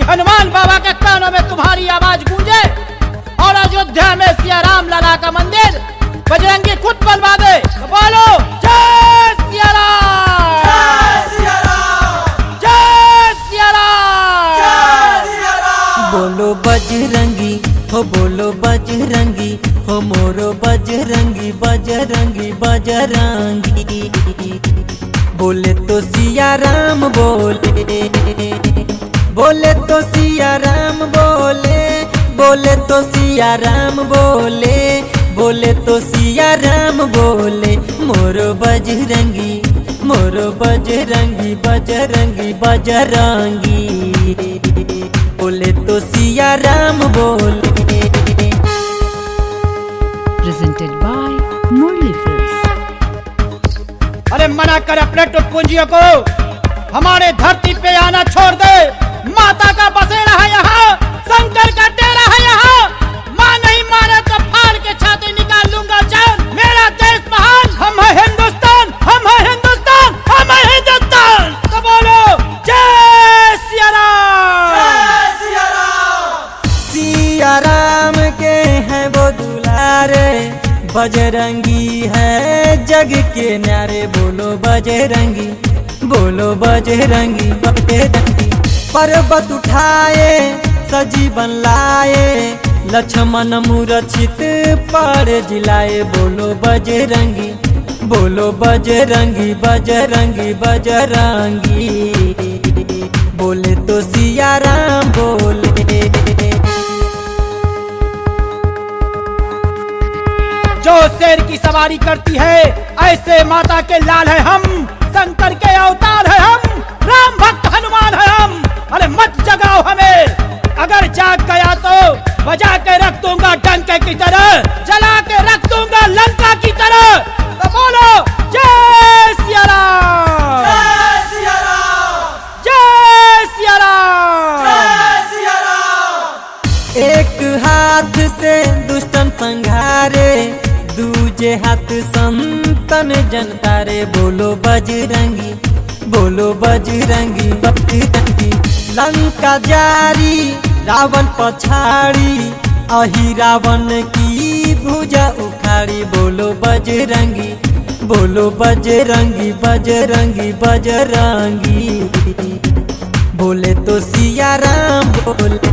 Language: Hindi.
हनुमान बाबा के कानों में तुम्हारी आवाज गूंजे और अयोध्या में सिया राम लला का मंदिर बजरंगी खुद बनवा दे। तो बोलो जय सिया राम, जय सिया राम, जय सिया राम, जय सिया राम। बोलो बजरंगी हो, बोलो बजरंगी हो, मोरो बजरंगी बजरंगी बजरंगी। बोले तो सिया राम बोले, बोले तो सिया राम बोले, बोले तो सिया राम बोले, बोले तो सिया राम बोले। मोरो बजरंगी, मोरो बजरंगी बजरंगी बजरंगी। बोले तो सिया राम बोले। Presented by Murli Films. अरे मना कर अपने टुटपुंजियों को, हमारे धरती पे आना छोड़ दे। माता का बसेरा है यहाँ, शंकर का डेरा है यहाँ। माँ नहीं मारे तो फाड़ के छाती निकाल लूंगा जान। मेरा देश महान, हम है हिंदुस्तान, हम है हिंदुस्तान, हम है हिंदुस्तान। तो बोलो जय सिया राम, जय सिया राम। सिया राम के हैं वो दुलारे, बजरंगी है जग के न्यारे। बोलो बजरंगी, बोलो बजरंगी बजरंगी। पर्वत उठाए सजीवन लाए, लक्ष्मण मूर्छित पर जिलाए। बोलो बजरंगी, बोलो बजरंगी बजरंगी बजरंगी। बोले तो सिया राम बोले। जो शेर की सवारी करती है ऐसे माता के लाल है हम, शंकर के अवतार है हम, राम भक्त हनुमान है हम। अरे मत जगाओ हमें, अगर जाग गया तो बजा के रख दूंगा डंके की तरह, जला के रख दूंगा लंका की तरह। तो बोलो जय सिया राम, जय सिया राम, जय सिया राम, जय सिया राम। एक हाथ से दुष्टन संघारे, दूजे हाथ संतन जनतारे। बोलो बजरंगी, बोलो बजरंगी बजरंगी। लंका जारी रावण पछाड़ी, अही रावण की भुजा उखाड़ी। बोलो बजरंगी, बोलो बजरंगी बजरंगी बजरंगी। बोले तो सिया राम बोले।